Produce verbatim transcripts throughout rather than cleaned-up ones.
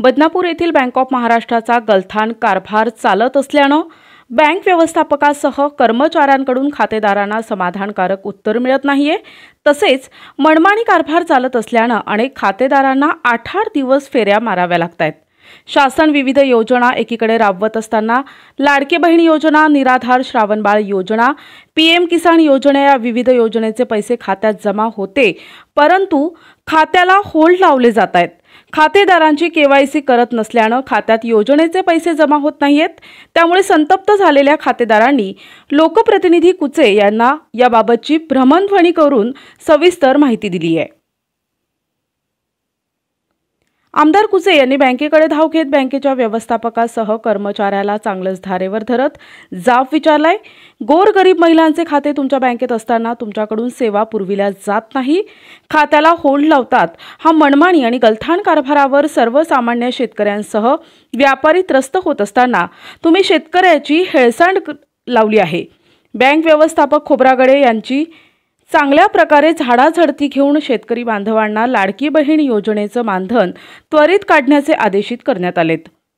बदनापूर येथील bank of महाराष्ट्राचा गलथान कारभार चालत असल्यानं बँक व्यवस्थापकासह कर्मचाऱ्यांकडून खातेदारांना समाधानकारक उत्तर मिळत नाहीये। तसेच मनमानी कारभार चालत असल्यानं अनेक खातेदारांना आठ आठ दिवस फेऱ्या माराव्या लागतात। शासन विविध योजना एकीकडे राबवत असताना लाडकी बहीण योजना, निराधार श्रावणबाळ योजना, पीएम किसान योजना या विविध योजनेचे पैसे खात्यात जमा होते, परंतु खात्याला होल्ड लावले जात आहेत। खातेदारांची केवायसी करत नसल्यानं खात्यात योजनेचे पैसे जमा होत नाहीत। त्यामुळे संतप्त झालेल्या खातेदारांनी लोकप्रतिनिधी कुचे यांना याबाबतची भ्रमणध्वनी करून सविस्तर माहिती दिली आहे। आमदार कुचे यांनी बँकेकडे धाव घेत बँकेच्या व्यवस्थापकासह कर्मचाऱ्याला चांगलंच धारेवर धरत जाब विचारलाय। गोरगरीब महिलांचे खाते तुमच्या बँकेत असताना तुमच्याकडून सेवा पुरविल्या जात नाही, खात्याला होल्ड लावतात। हा मनमानी आणि गलथान कारभारावर सर्वसामान्य शेतकऱ्यांसह व्यापारी त्रस्त होत असताना तुम्ही शेतकऱ्याची हेळसांड लावली आहे। बँक व्यवस्थापक खोब्रागडे यांची चांगल्या प्रकारे झाडाझडती घेऊन शेतकरी बांधवांना लाडकी बहीण योजनेचं मानधन त्वरित काढण्याचे आदेशित करण्यात आलेत।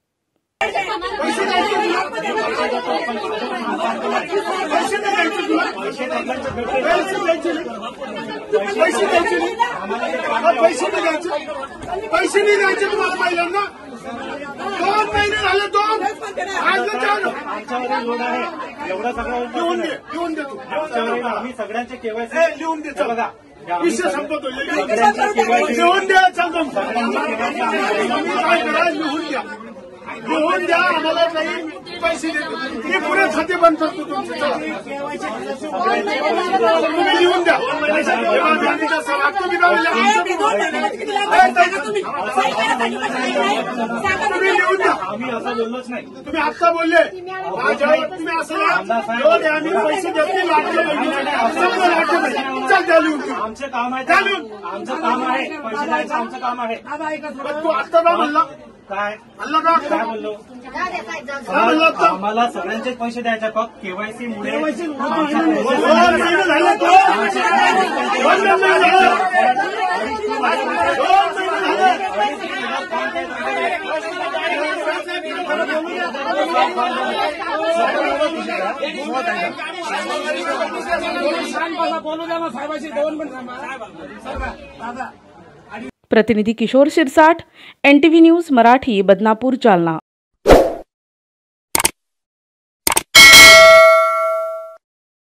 दोन महिने झाले, दोन एवढा सगळं लिहून दे, लिहून दे तू आम्ही सगळ्यांचे केवायसी लिहून दे। बघा विषय संपतो, लिहून द्या, चल लिहून द्या, लिहून द्या। आम्हाला काही पैसे देतो, मी पुरे खाते बंद करतो तुमचे। तुम्ही लिहून द्या, तुम्ही लिहून द्या। आम्ही असं बोललोच नाही, तुम्ही आता बोलले तुम्ही असं पैसे देत चल द्या लिहून। आमचं काम आहे, आमचं काम आहे, पैसे द्यायचं आमचं काम आहे। तू आता का म्हणला? काय म्हणलं का? काय बोललो? आम्हाला सगळ्यांचेच पैसे द्यायचे, फक्त केवायसी मुळे प्रतिनिधी किशोर शिरसाट, एनटीव्ही न्यूज मराठी, बदनापूर, जालना।